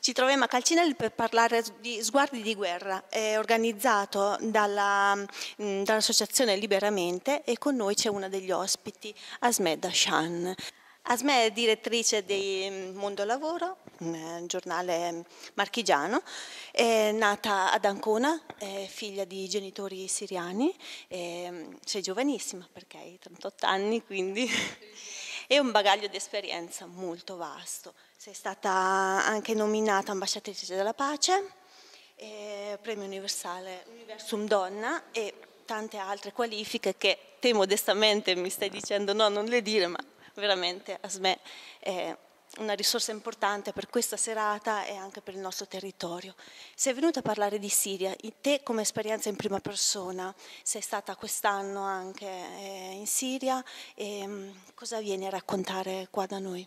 Ci troviamo a Calcinelli per parlare di Sguardi di guerra, è organizzato dall'associazione Liberamente e con noi c'è una degli ospiti, Asmed Hashan. Asmed è direttrice di Mondo Lavoro, un giornale marchigiano, è nata ad Ancona, è figlia di genitori siriani, sei giovanissima perché hai 38 anni, quindi e un bagaglio di esperienza molto vasto. Sei stata anche nominata ambasciatrice della pace, premio universale Universum Donna e tante altre qualifiche che te modestamente mi stai dicendo no, non le dire, ma veramente Asmè è una risorsa importante per questa serata e anche per il nostro territorio. Sei venuta a parlare di Siria, te come esperienza in prima persona, sei stata quest'anno anche in Siria e cosa vieni a raccontare qua da noi?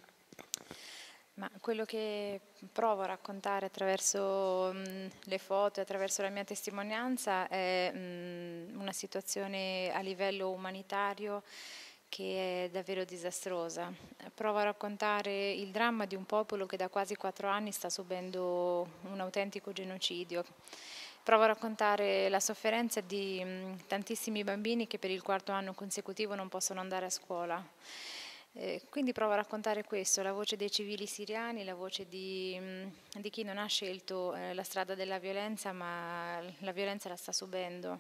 Ma quello che provo a raccontare attraverso le foto e attraverso la mia testimonianza è una situazione a livello umanitario che è davvero disastrosa. Provo a raccontare il dramma di un popolo che da quasi 4 anni sta subendo un autentico genocidio. Provo a raccontare la sofferenza di tantissimi bambini che per il 4º anno consecutivo non possono andare a scuola. Quindi provo a raccontare questo, la voce dei civili siriani, la voce di chi non ha scelto la strada della violenza, ma la violenza la sta subendo.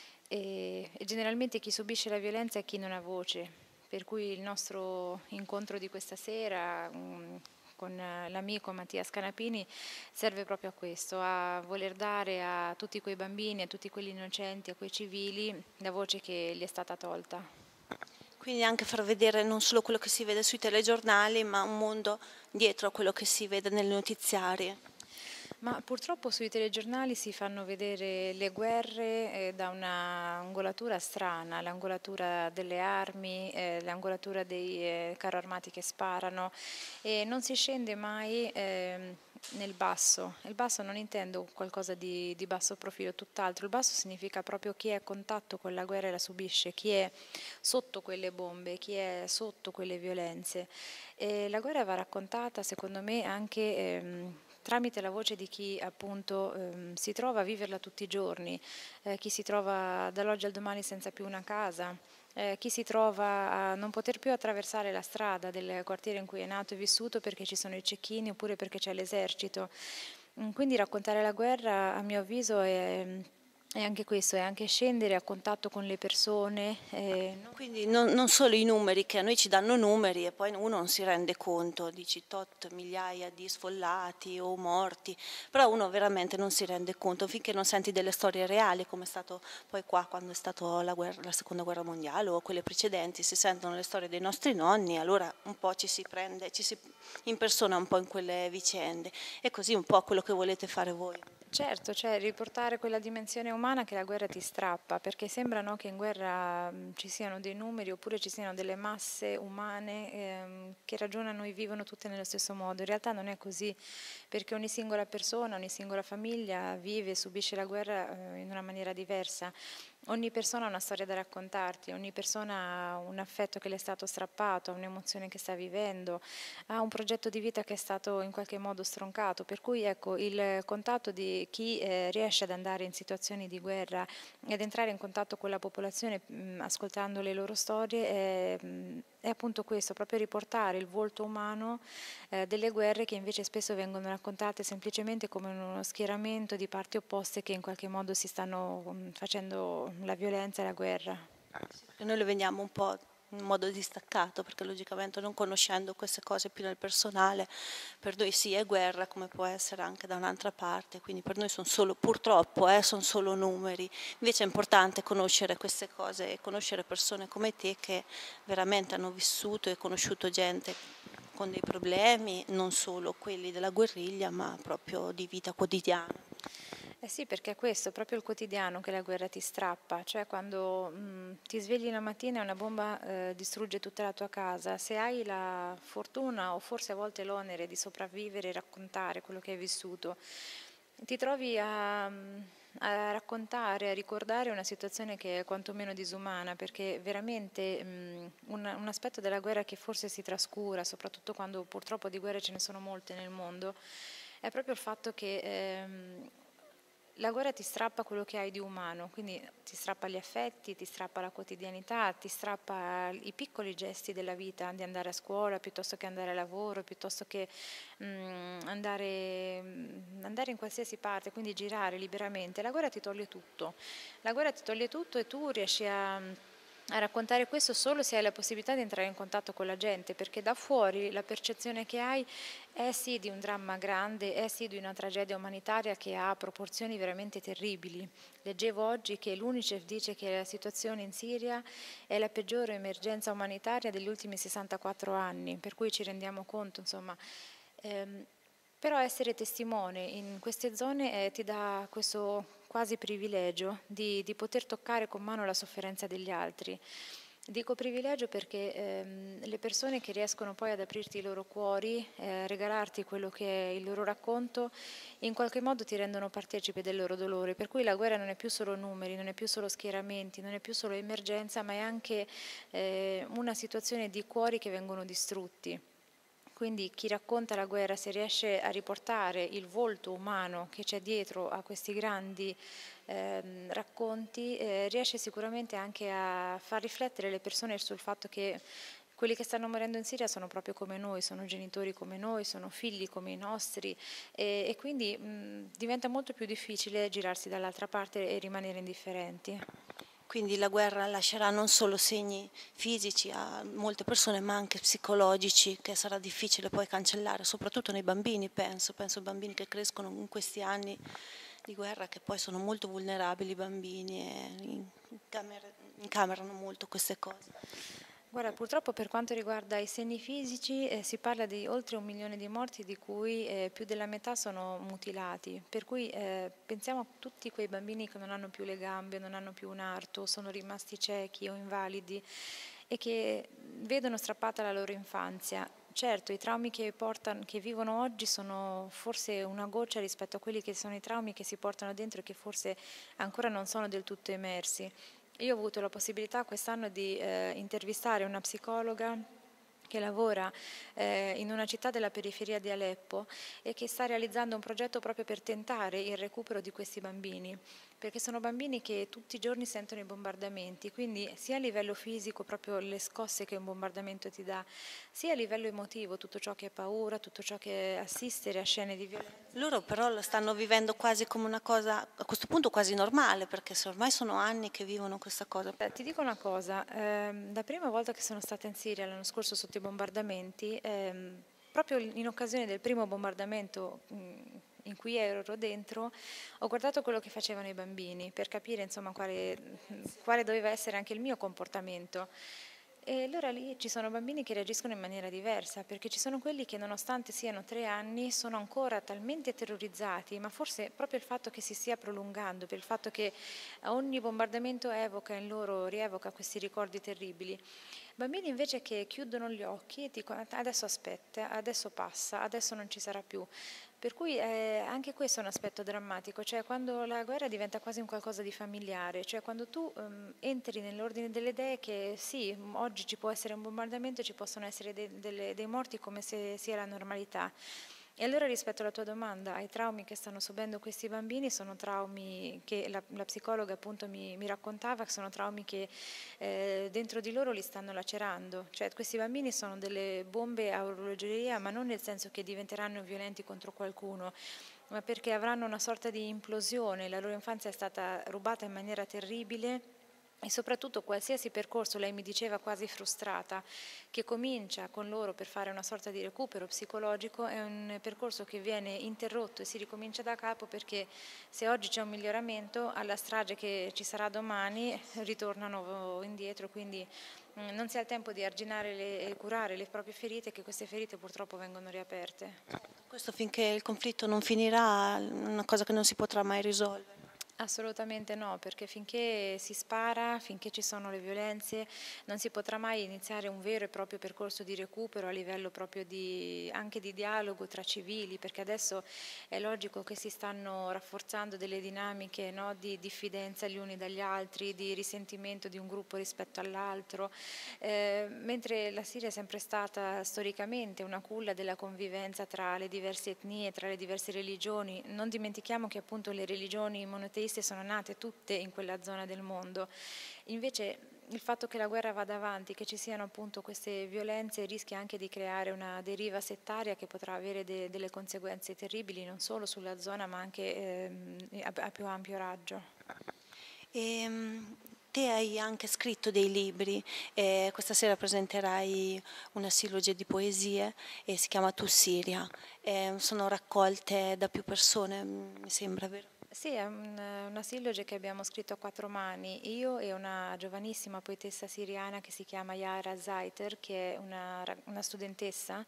E generalmente chi subisce la violenza è chi non ha voce, per cui il nostro incontro di questa sera con l'amico Mattia Scanapini serve proprio a questo, a voler dare a tutti quei bambini, a tutti quelli innocenti, a quei civili, la voce che gli è stata tolta. Quindi anche far vedere non solo quello che si vede sui telegiornali, ma un mondo dietro a quello che si vede nei notiziari. Ma purtroppo sui telegiornali si fanno vedere le guerre da una angolatura strana, l'angolatura delle armi, l'angolatura dei carro armati che sparano e non si scende mai nel basso. Il basso non intendo qualcosa di basso profilo, tutt'altro. Il basso significa proprio chi è a contatto con la guerra e la subisce, chi è sotto quelle bombe, chi è sotto quelle violenze. E la guerra va raccontata, secondo me, anche tramite la voce di chi appunto si trova a viverla tutti i giorni, chi si trova dall'oggi al domani senza più una casa, chi si trova a non poter più attraversare la strada del quartiere in cui è nato e vissuto perché ci sono i cecchini oppure perché c'è l'esercito. Quindi raccontare la guerra, a mio avviso, è anche questo, è anche scendere a contatto con le persone. Quindi non solo i numeri, che a noi ci danno numeri e poi uno non si rende conto, dici tot migliaia di sfollati o morti, però uno veramente non si rende conto finché non senti delle storie reali, come è stato poi qua quando è stata la seconda guerra mondiale o quelle precedenti, si sentono le storie dei nostri nonni, allora un po' ci si prende, ci si impersona un po' in quelle vicende. E così un po' quello che volete fare voi. Certo, cioè riportare quella dimensione umana che la guerra ti strappa, perché sembra no, che in guerra ci siano dei numeri oppure ci siano delle masse umane che ragionano e vivono tutte nello stesso modo. In realtà non è così, perché ogni singola persona, ogni singola famiglia vive e subisce la guerra in una maniera diversa. Ogni persona ha una storia da raccontarti, ogni persona ha un affetto che le è stato strappato, ha un'emozione che sta vivendo, ha un progetto di vita che è stato in qualche modo stroncato, per cui ecco, il contatto di chi riesce ad andare in situazioni di guerra ed entrare in contatto con la popolazione ascoltando le loro storie è appunto questo, proprio riportare il volto umano delle guerre che invece spesso vengono raccontate semplicemente come uno schieramento di parti opposte che in qualche modo si stanno facendo la violenza e la guerra. Perché noi le vediamo un po' in modo distaccato, perché logicamente non conoscendo queste cose più nel personale, per noi sì è guerra come può essere anche da un'altra parte, quindi per noi sono solo, purtroppo, sono solo numeri. Invece è importante conoscere queste cose e conoscere persone come te che veramente hanno vissuto e conosciuto gente con dei problemi, non solo quelli della guerriglia, ma proprio di vita quotidiana. Eh sì, perché è questo, è proprio il quotidiano che la guerra ti strappa, cioè quando ti svegli la mattina e una bomba distrugge tutta la tua casa, se hai la fortuna o forse a volte l'onere di sopravvivere e raccontare quello che hai vissuto, ti trovi a raccontare, a ricordare una situazione che è quantomeno disumana, perché veramente un aspetto della guerra che forse si trascura, soprattutto quando purtroppo di guerre ce ne sono molte nel mondo, è proprio il fatto che la guerra ti strappa quello che hai di umano, quindi ti strappa gli affetti, ti strappa la quotidianità, ti strappa i piccoli gesti della vita, di andare a scuola piuttosto che andare a lavoro, piuttosto che andare in qualsiasi parte, quindi girare liberamente. La guerra ti toglie tutto, la guerra ti toglie tutto e tu riesci a raccontare questo solo se hai la possibilità di entrare in contatto con la gente, perché da fuori la percezione che hai è sì di un dramma grande, è sì di una tragedia umanitaria che ha proporzioni veramente terribili. Leggevo oggi che l'UNICEF dice che la situazione in Siria è la peggiore emergenza umanitaria degli ultimi 64 anni, per cui ci rendiamo conto, insomma. Però essere testimone in queste zone ti dà questo quasi privilegio di poter toccare con mano la sofferenza degli altri. Dico privilegio perché le persone che riescono poi ad aprirti i loro cuori, regalarti quello che è il loro racconto, in qualche modo ti rendono partecipe del loro dolore, per cui la guerra non è più solo numeri, non è più solo schieramenti, non è più solo emergenza, ma è anche una situazione di cuori che vengono distrutti. Quindi chi racconta la guerra, se riesce a riportare il volto umano che c'è dietro a questi grandi racconti, riesce sicuramente anche a far riflettere le persone sul fatto che quelli che stanno morendo in Siria sono proprio come noi, sono genitori come noi, sono figli come i nostri e quindi diventa molto più difficile girarsi dall'altra parte e rimanere indifferenti. Quindi la guerra lascerà non solo segni fisici a molte persone, ma anche psicologici, che sarà difficile poi cancellare, soprattutto nei bambini, penso ai bambini che crescono in questi anni di guerra, che poi sono molto vulnerabili i bambini e incamerano molto queste cose. Guarda, purtroppo per quanto riguarda i segni fisici si parla di oltre 1 milione di morti, di cui più della metà sono mutilati, per cui pensiamo a tutti quei bambini che non hanno più le gambe, non hanno più un arto, sono rimasti ciechi o invalidi e che vedono strappata la loro infanzia. Certo, i traumi che vivono oggi sono forse una goccia rispetto a quelli che sono i traumi che si portano dentro e che forse ancora non sono del tutto emersi. Io ho avuto la possibilità quest'anno di intervistare una psicologa che lavora in una città della periferia di Aleppo e che sta realizzando un progetto proprio per tentare il recupero di questi bambini, perché sono bambini che tutti i giorni sentono i bombardamenti, quindi sia a livello fisico, proprio le scosse che un bombardamento ti dà, sia a livello emotivo, tutto ciò che è paura, tutto ciò che è assistere a scene di violenza. Loro però lo stanno vivendo quasi come una cosa, a questo punto quasi normale, perché se ormai sono anni che vivono questa cosa. Ti dico una cosa, la prima volta che sono stata in Siria l'anno scorso sotto i bombardamenti, proprio in occasione del primo bombardamento in cui ero dentro, ho guardato quello che facevano i bambini per capire insomma quale doveva essere anche il mio comportamento. E allora lì ci sono bambini che reagiscono in maniera diversa, perché ci sono quelli che nonostante siano 3 anni sono ancora talmente terrorizzati, ma forse proprio il fatto che si stia prolungando, per il fatto che ogni bombardamento evoca in loro, rievoca questi ricordi terribili. Bambini invece che chiudono gli occhi e dicono adesso aspetta, adesso passa, adesso non ci sarà più. Per cui anche questo è un aspetto drammatico, cioè quando la guerra diventa quasi un qualcosa di familiare, cioè quando tu entri nell'ordine delle idee che sì, oggi ci può essere un bombardamento, ci possono essere dei morti come se sia la normalità. E allora rispetto alla tua domanda, ai traumi che stanno subendo questi bambini, sono traumi che la psicologa appunto mi raccontava, che sono traumi che dentro di loro li stanno lacerando, cioè questi bambini sono delle bombe a orologeria, ma non nel senso che diventeranno violenti contro qualcuno, ma perché avranno una sorta di implosione, la loro infanzia è stata rubata in maniera terribile. E soprattutto qualsiasi percorso, lei mi diceva quasi frustrata, che comincia con loro per fare una sorta di recupero psicologico, è un percorso che viene interrotto e si ricomincia da capo perché se oggi c'è un miglioramento, alla strage che ci sarà domani ritornano indietro, quindi non si ha il tempo di arginare e curare le proprie ferite, che queste ferite purtroppo vengono riaperte. Questo finché il conflitto non finirà è una cosa che non si potrà mai risolvere. Assolutamente no, perché finché si spara, finché ci sono le violenze, non si potrà mai iniziare un vero e proprio percorso di recupero a livello proprio anche di dialogo tra civili, perché adesso è logico che si stanno rafforzando delle dinamiche, no, di diffidenza gli uni dagli altri, di risentimento di un gruppo rispetto all'altro, mentre la Siria è sempre stata storicamente una culla della convivenza tra le diverse etnie, tra le diverse religioni. Non dimentichiamo che appunto le religioni monoteiste sono nate tutte in quella zona del mondo. Invece il fatto che la guerra vada avanti, che ci siano appunto queste violenze, rischia anche di creare una deriva settaria che potrà avere delle conseguenze terribili non solo sulla zona ma anche a più ampio raggio. Te hai anche scritto dei libri, questa sera presenterai una silloge di poesie e si chiama Tu Siria. Sono raccolte da più persone, mi sembra, vero? Sì, è una silloge che abbiamo scritto a 4 mani, io e una giovanissima poetessa siriana che si chiama Yara Zaiter, che è una studentessa.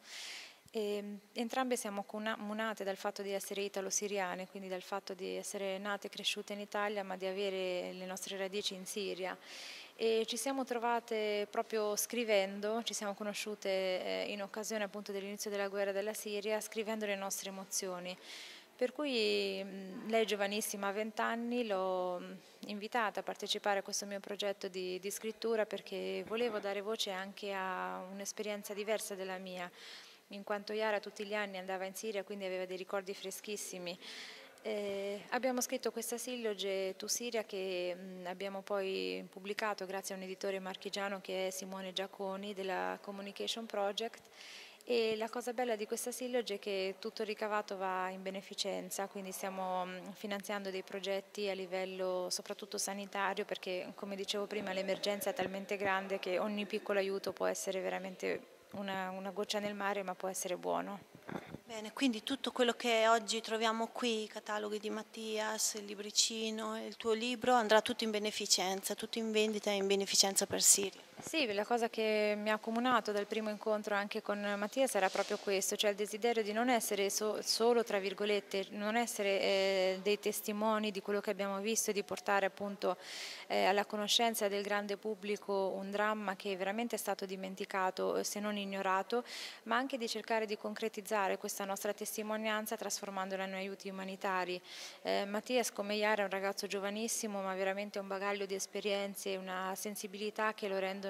Entrambe siamo munate dal fatto di essere italo-siriane, quindi dal fatto di essere nate e cresciute in Italia, ma di avere le nostre radici in Siria. E ci siamo trovate proprio scrivendo, ci siamo conosciute in occasione appunto dell'inizio della guerra della Siria, scrivendo le nostre emozioni. Per cui lei giovanissima, a 20 anni, l'ho invitata a partecipare a questo mio progetto di scrittura perché volevo dare voce anche a un'esperienza diversa della mia, in quanto Yara tutti gli anni andava in Siria, quindi aveva dei ricordi freschissimi. Abbiamo scritto questa silloge Tu Siria che abbiamo poi pubblicato grazie a un editore marchigiano che è Simone Giaconi della Communication Project. E la cosa bella di questa silloge è che tutto il ricavato va in beneficenza, quindi stiamo finanziando dei progetti a livello soprattutto sanitario perché, come dicevo prima, l'emergenza è talmente grande che ogni piccolo aiuto può essere veramente una goccia nel mare, ma può essere buono. Bene, quindi tutto quello che oggi troviamo qui, i cataloghi di Mattias, il libricino, il tuo libro, andrà tutto in beneficenza, tutto in vendita e in beneficenza per Siria. Sì, la cosa che mi ha accomunato dal primo incontro anche con Mattias era proprio questo, cioè il desiderio di non essere solo, tra virgolette, non essere dei testimoni di quello che abbiamo visto e di portare appunto alla conoscenza del grande pubblico un dramma che veramente è stato dimenticato, se non ignorato, ma anche di cercare di concretizzare questa nostra testimonianza trasformandola in aiuti umanitari. Mattias, come Yara, è un ragazzo giovanissimo, ma veramente un bagaglio di esperienze, una sensibilità che lo rendono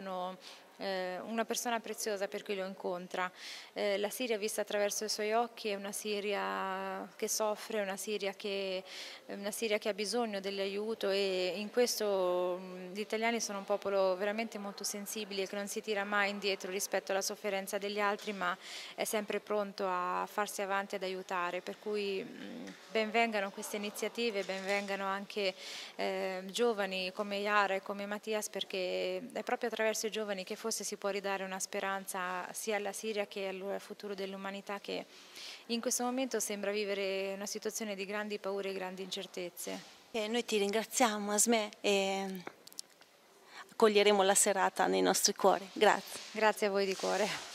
una persona preziosa per chi lo incontra. La Siria vista attraverso i suoi occhi è una Siria che soffre, una Siria che ha bisogno dell'aiuto e in questo gli italiani sono un popolo veramente molto sensibile che non si tira mai indietro rispetto alla sofferenza degli altri, ma è sempre pronto a farsi avanti ad aiutare, per cui ben vengano queste iniziative, ben vengano anche giovani come Yara e come Mattias, perché è proprio attraverso i giovani che forse si può ridare una speranza sia alla Siria che al futuro dell'umanità che in questo momento sembra vivere una situazione di grandi paure e grandi incertezze. E noi ti ringraziamo, Asmè, e accoglieremo la serata nei nostri cuori. Grazie. Grazie a voi di cuore.